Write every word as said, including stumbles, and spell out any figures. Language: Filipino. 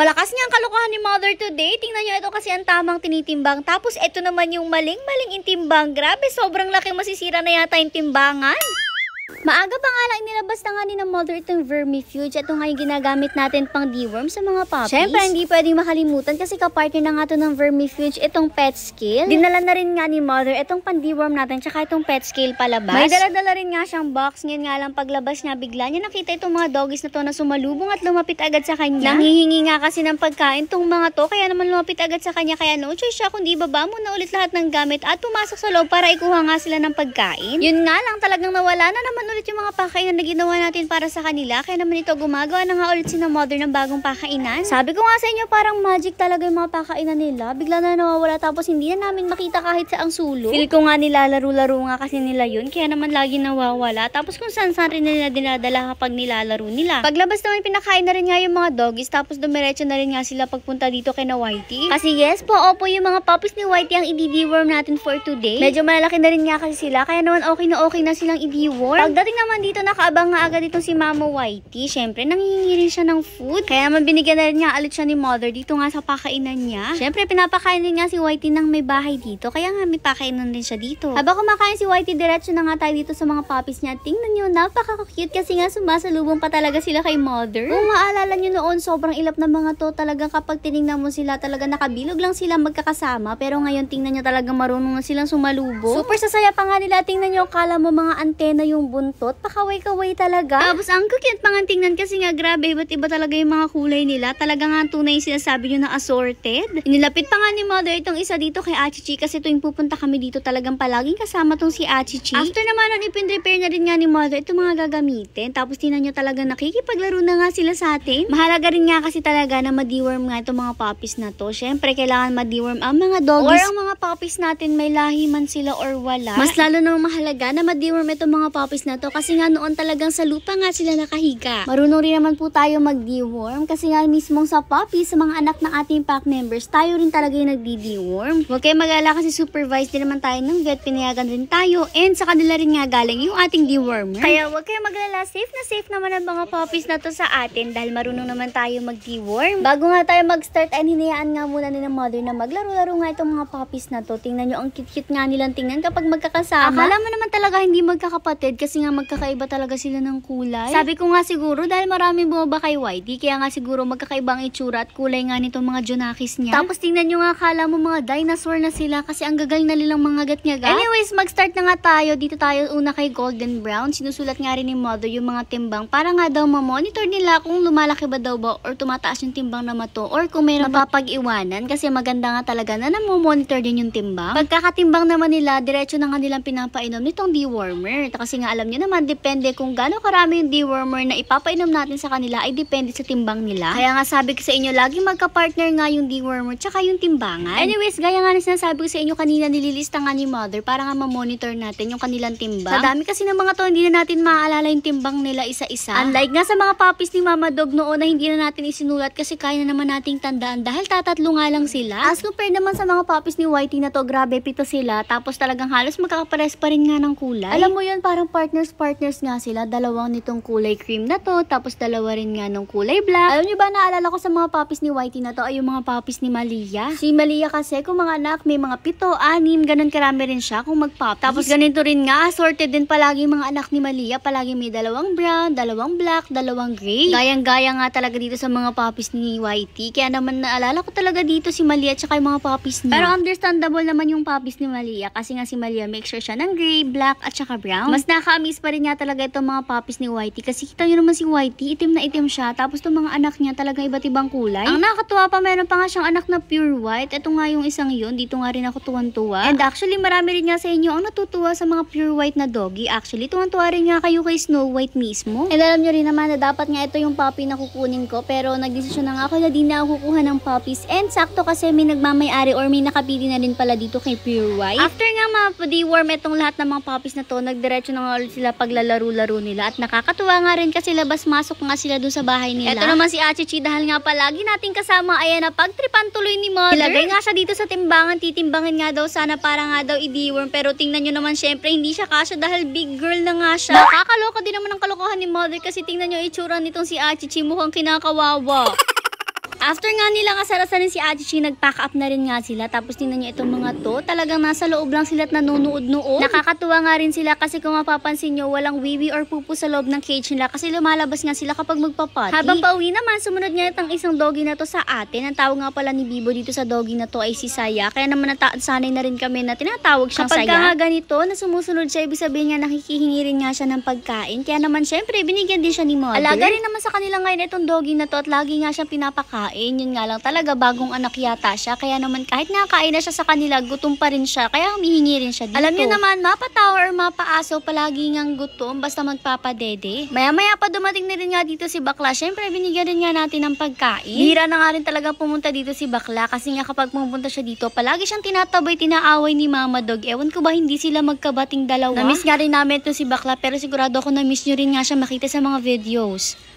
Malakas nga ang kalokohan ni Mother today. Tingnan nyo, ito kasi ang tamang tinitimbang. Tapos ito naman yung maling-maling intimbang. Grabe, sobrang laki, masisira na yata yung timbangan. Maaga pa nga lang inilabas na nga ni na Mother itong vermifuge. Ito nga yung ginagamit natin pang deworm sa mga puppies. Siyempre, hindi pwedeng makalimutan kasi kapartner na nga to ng vermifuge itong pet scale. Dinala na rin nga ni Mother itong pan-deworm natin tsaka itong pet scale palabas. May dala-dala rin nga siyang box. Ngayon nga lang paglabas niya, bigla niya nakita itong mga doggies na to na sumalubong at lumapit agad sa kanya. Nanghihingi nga kasi ng pagkain tong mga to, kaya naman lumapit agad sa kanya. Kaya no choice siya kundi baba muna ulit lahat ng gamit at pumasok sa loob para ikuha nga sila ng pagkain. Yun nga lang, talagang nawala na naman ulit yung mga pakainan na ginawa natin para sa kanila. Kaya naman ito gumagawa na nga ulit si na Mother ng bagong pakainan. Sabi ko nga sa inyo, parang magic talaga yung mga pakainan nila. Bigla na nawawala tapos hindi na namin makita kahit sa ang sulok. Feel ko nga nilalaro-laro nga kasi nila yun. Kaya naman lagi nawawala. Tapos kung saan-saan rin nila dinadala kapag nilalaro nila. Paglabas naman pinakain na rin nga yung mga doggies. Tapos dumiretso na rin nga sila pagpunta dito kay na Whitey. Kasi yes po, opo, yung mga puppies ni Whitey ang i-deworm natin for today. Medyo malalaki na rin nga kasi sila. Kaya naman okay na okay na silang i-deworm. Pagdating naman dito, nakaabang nga agad itong si Mama Whitey. Siyempre, nanghihingi rin siya ng food. Kaya naman binigyan na rin nga ulit siya ni Mother dito nga sa pakainan niya. Siyempre, pinapakain rin nga si Whitey ng may bahay dito. Kaya nga may pakainan din siya dito. Habang kumakain si Whitey, diretso na nga tayo dito sa mga puppies niya. Tingnan nyo, napaka-cute kasi nga sumasalubong pa talaga sila kay Mother. Kung maalala nyo noon, sobrang ilap na mga to. Talagang kapag tinignan mo sila, talaga nakabilog lang sila magkakasama. Pero ngayon, tingnan nyo, talagang marunong na silang sumalubong. Super sasaya pa nga nila. Tingnan nyo, kala mo mga antena yung buntot. Pakaway-kaway talaga. Tapos ang cute pa nga tingnan kasi nga grabe, iba't iba talaga yung mga kulay nila. Talaga nga tunay yung sinasabi nyo na assorted. Inilapit pa nga ni Mother itong isa dito kay Achichi kasi tuwing pupunta kami dito talagang palaging kasama tong si Achichi. After naman nun, ipin-repair na rin nga ni Mother itong mga gagamitin. Tapos tingnan nyo talaga nakikipaglaro na nga sila sa atin. Mahalaga rin nga kasi talaga na ma-deworm nga itong mga puppies na to. Syempre, kailangan ma-deworm ang mga doggies. Or ang mga puppies natin may lahi man sila or wala. Mas lalo namang mahalaga na ma-deworm itong mga puppies na to kasi nga noon talagang sa lupa nga sila nakahiga. Marunong rin naman po tayo mag-deworm kasi nga mismong sa puppies, sa mga anak ng ating pack members, tayo rin talaga yung nagdi-deworm. Huwag kayo mag-alala kasi supervised din naman tayo ng vet, pinayagan rin tayo and sa kanila rin nga galing yung ating dewormer. Kaya huwag kayo mag-alala, safe na safe naman ang mga puppies na to sa atin dahil marunong naman tayo mag-deworm. Bago nga tayo mag-start ay hinayaan nga muna ni na Mother na maglaro-laro nga itong mga puppies na to. Tingnan nyo, ang cute-cute nga nilang tingnan kapag magkakasama. Akala mo naman talaga hindi magkakapatid kasi nga magkakaiba talaga sila ng kulay. Sabi ko nga siguro dahil maraming bumaba kay Whitey, kaya nga siguro magkakaibang itsura at kulay nga nitong mga Junakis niya. Tapos tingnan nyo nga, akala mo mga dinosaur na sila kasi ang gagal na nilang mga gat-nyagat. Anyways, mag-start na nga tayo. Dito tayo una kay Golden Brown. Sinusulat nga rin ni Mother yung mga timbang para nga daw ma-monitor nila kung lumalaki ba daw ba or tumataas yung timbang na mato or kung mayroon mapapag-iwanan kasi maganda nga talaga na namomonitor din yung timbang. Pagkakatimbang naman nila, diretso na nga nilang pinapainom nitong dewormer. Kasi nga alam nyo naman, depende kung gaano karami yung dewormer na ipapainom natin sa kanila ay depende sa timbang nila. Kaya nga sabi ko sa inyo, laging magka-partner nga yung dewormer tsaka yung timbangan. Anyways, gaya nga na sinasabi ko sa inyo kanina, nililista nga ni Mother para nga ma-monitor natin yung kanilang timbang. Sa dami kasi ng mga to, hindi na natin maaalala yung timbang nila isa-isa. Unlike nga sa mga puppies ni Mama Dog noon na hindi na natin isinulat kasi kaya na naman nating tandaan dahil tatatlo nga lang sila. As compared naman sa mga puppies ni Whitey na to, grabe, pito sila. Tapos talagang halos magkakapares pa rin nga ng kulay. Alam mo yun, parang partners-partners nga sila. Dalawang nitong kulay cream na to, tapos dalawa rin nga ng kulay black. Alam nyo ba, naalala ko sa mga puppies ni Whitey na to ay yung mga puppies ni Malia. Si Malia kasi kung mga anak, may mga pito, anim, ganun karami rin siya kung mag-puppies. Tapos ganito rin nga, assorted din palagi mga anak ni Malia. Palagi may dalawang brown, dalawang black, dalawang gray. Gayang-gaya nga talaga dito sa mga puppies ni Whitey. Kaya naman naalala ko talaga dito si Malia at saka yung mga puppies niya. Pero understandable naman yung puppies ni Malia kasi nga si Malia make sure siya ng gray, black at saka brown. Mas nakaka-miss pa rin nga talaga itong mga puppies ni Whitey kasi kita nyo naman si Whitey, itim na itim siya. Tapos itong mga anak niya talagang iba't ibang kulay. Ang nakakatuwa pa, meron pa nga siyang anak na pure white. Ito nga yung isang yun. Dito nga rin ako tuwan-tuwa. And actually, marami rin nga sa inyo ang natutuwa sa mga pure white na doggy. Actually, tuwan-tuwa rin nga kayo kay Snow White mismo. And alam nyo rin naman na dapat nga ito yung puppy na kukunin ko. Pero nagdesisyon na nga ako na di na ako kukuha ng puppies. And sakto kasi may nagmamay-ari or may nakapili na rin pala dito kay pure white. After nga ma-deworm itong lahat ng mga puppies na to, nagdiretso na nga ulit sila paglalaro-laro nila. At nakakatuwa nga rin kasi labas-masok nga sila dun sa bahay nila. Ito naman si Achichi dahil nga palagi nating kasama, ayan na pagtripan tuloy ni Mother. Ilagay nga siya dito sa timbangan, titimbangin nga daw sana para nga daw i-deworm. Pero tingnan nyo naman, syempre hindi siya kasya dahil big girl na nga siya. Nakakaloka din naman ang kalokohan ni Mother kasi tingnan nyo itsura nitong si Achichi, mukhang kinakawawa. After nga nilang asarasarin si Ate Chi, nag-pack up na rin nga sila. Tapos tingnan nyo itong mga to, talagang nasa loob lang sila at nanonood-nood. Nakakatuwa nga rin sila kasi kung mapapansin nyo, walang wiwi or pupo sa loob ng cage nila kasi lumalabas nga sila kapag magpapati. Habang pauwi naman, sumunod nga itong isang doggy na to sa atin. Ang tawag nga pala ni Bibo dito sa doggy na to ay si Saya. Kaya naman sanay na rin kami na tinatawag siyang Saya. Kapag nga ganito, na sumusunod siya, ibig sabihin nga nakikihingi rin nga siya ng pagkain. Kaya naman syempre, binigyan din siya ni mother. Alaga rin naman sa kanila ngayon itong doggy na to at lagi nga siyang pinapakain. Yun nga lang talaga, bagong anak yata siya. Kaya naman kahit nakain na siya sa kanila, gutom pa rin siya. Kaya humihingi rin siya dito. Alam niyo naman, mapatawa or mapaaso, palagi ngang gutom basta magpapadede. Maya-maya pa dumating na rin nga dito si Bakla. Syempre, binigyan rin nga natin ng pagkain. Hira na nga rin talaga pumunta dito si Bakla kasi nga kapag pumunta siya dito, palagi siyang tinatabay, tinaaway ni Mama Dog. Ewan ko ba hindi sila magkabating dalawa? Na-miss nga rin namin to si Bakla pero sigurado ako na-miss nyo rin nga siya makita sa mga videos.